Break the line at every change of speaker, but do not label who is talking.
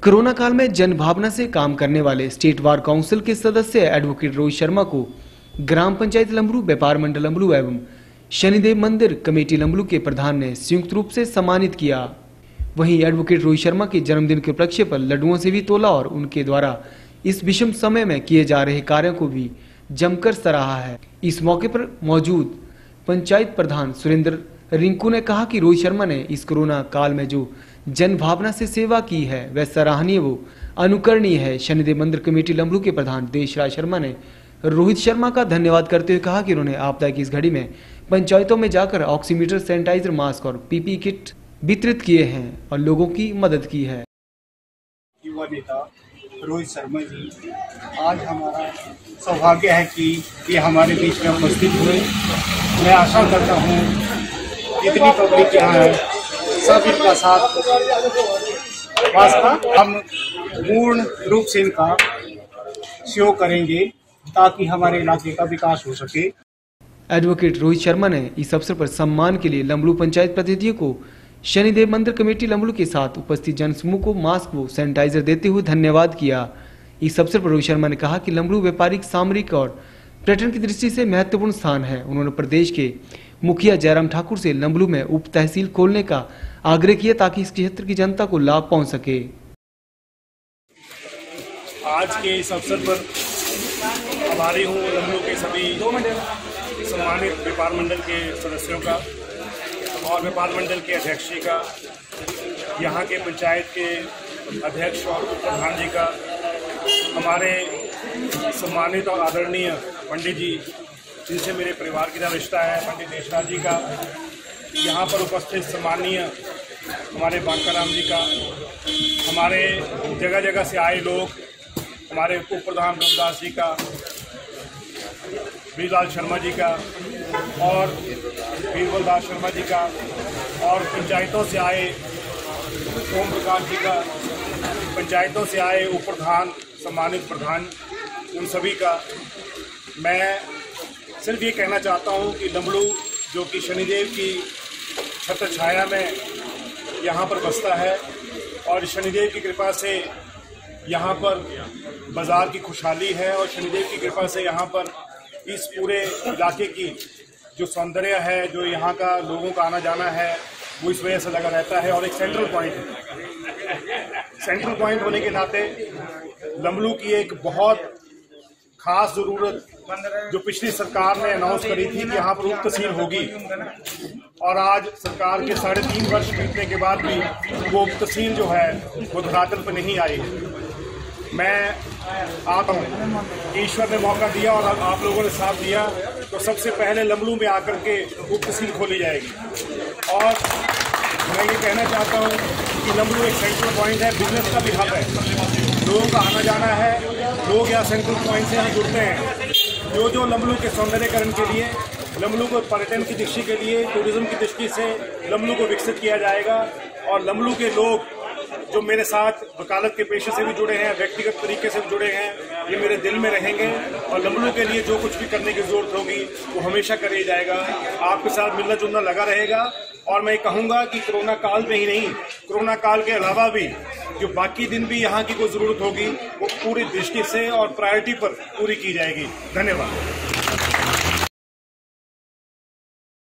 Corona काल में जनभावना से काम करने वाले स्टेट बार काउंसिल के सदस्य एडवोकेट रोहित शर्मा को ग्राम पंचायत लंबलू, व्यापार मंडल लंबलू एवं शनिदेव मंदिर कमेटी लंबलू के प्रधान ने संयुक्त रूप से सम्मानित किया। वहीं एडवोकेट रोहित शर्मा के जन्मदिन के उपलक्ष्य पर लड्डुओं से भी तोला और उनके द्वारा इस विषम समय में किए जा रहे कार्यों को भी जमकर सराहा है। इस मौके पर मौजूद पंचायत प्रधान सुरेंद्र रिंकू ने कहा कि रोहित शर्मा ने इस कोरोना काल में जो जनभावना से सेवा की है वह सराहनीय व अनुकरणीय है। शनिदेव मंदिर कमेटी लंबलू के प्रधान देशराज शर्मा ने रोहित शर्मा का धन्यवाद करते हुए कहा कि उन्होंने आपदा की इस घड़ी में पंचायतों में जाकर ऑक्सीमीटर, सैनिटाइजर, मास्क और पीपी किट वितरित किए हैं और लोगों की मदद की है।
युवा नेता रोहित शर्मा जी, आज हमारा सौभाग्य है कि ये हमारे बीच में उपस्थित हुए। मैं आशा करता हूँ जितनी पब्लिक यहाँ है सब इनका साथ वास्ता हम पूर्ण रूप से इनका सहयोग करेंगे ताकि हमारे इलाके का विकास हो सके।
एडवोकेट रोहित शर्मा ने इस अवसर पर सम्मान के लिए लंबलू पंचायत प्रतिनिधियों को शनिदेव मंदिर कमेटी लंबलू के साथ उपस्थित जनसमूह को मास्क व सैनिटाइजर देते हुए धन्यवाद किया। इस अवसर पर रोहित शर्मा ने कहा कि लंबलू व्यापारिक, सामरिक और पर्यटन की दृष्टि से महत्वपूर्ण स्थान है। उन्होंने प्रदेश के मुखिया जयराम ठाकुर से लंबलू में उप तहसील खोलने का आग्रह किया ताकि इस क्षेत्र की जनता को लाभ पहुंच सके।
आज के इस अवसर पर आभारी हूँ लंबलू के सभी सम्मानित व्यापार मंडल के सदस्यों का और व्यापार मंडल के अध्यक्ष जी का, यहाँ के पंचायत के अध्यक्ष और प्रधान जी का, हमारे सम्मानित और आदरणीय पंडित जी जिनसे मेरे परिवार की तरह रिश्ता है, पंडित देशराज जी का, यहाँ पर उपस्थित सम्मानीय हमारे बांकाराम जी का, हमारे जगह जगह से आए लोग, हमारे उप प्रधान रामदास जी का, बीरलाल शर्मा जी का और बीरबल दास शर्मा जी का और पंचायतों से आए ओम प्रकाश जी का, पंचायतों से आए उप प्रधान, सम्मानित प्रधान, उन सभी का मैं सिर्फ ये कहना चाहता हूँ कि लंबलू जो कि शनिदेव की छत्र छाया में यहाँ पर बसता है और शनिदेव की कृपा से यहाँ पर बाज़ार की खुशहाली है और शनिदेव की कृपा से यहाँ पर इस पूरे इलाके की जो सौंदर्य है, जो यहाँ का लोगों का आना जाना है, वो इस वजह से लगा रहता है और एक सेंट्रल पॉइंट है। सेंट्रल पॉइंट होने के नाते लंबलू की एक बहुत खास ज़रूरत जो पिछली सरकार ने अनाउंस करी थी कि यहाँ पर उप तहसील होगी और आज सरकार के 3.5 वर्ष बीतने के बाद भी वो उप तहसील जो है वो धरातल पर नहीं आई। मैं आता हूँ, ईश्वर ने मौका दिया और आप लोगों ने साथ दिया तो सबसे पहले लंबलू में आकर के उप तहसील खोली जाएगी। और मैं ये कहना चाहता हूँ कि लंबलू एक सेंट्रल पॉइंट है, बिजनेस का भी हब है, लोगों का आना जाना है, लोग यहाँ सेंट्रल पॉइंट से यहाँ जुड़ते हैं। जो लंबलू के सौंदर्यकरण के लिए, लंबलू को पर्यटन की दृष्टि के लिए, टूरिज्म की दृष्टि से लंबलू को विकसित किया जाएगा। और लंबलू के लोग जो मेरे साथ वकालत के पेशे से भी जुड़े हैं, व्यक्तिगत तरीके से भी जुड़े हैं, ये मेरे दिल में रहेंगे और लंबलू के लिए जो कुछ भी करने की जरूरत होगी वो हमेशा करे जाएगा। आपके साथ मिलना जुलना लगा रहेगा और मैं कहूँगा कि कोरोना काल में ही नहीं, कोरोना काल के अलावा भी जो बाकी दिन भी यहाँ की कोई ज़रूरत होगी वो पूरी दृष्टि से और प्रायोरिटी पर पूरी की जाएगी। धन्यवाद।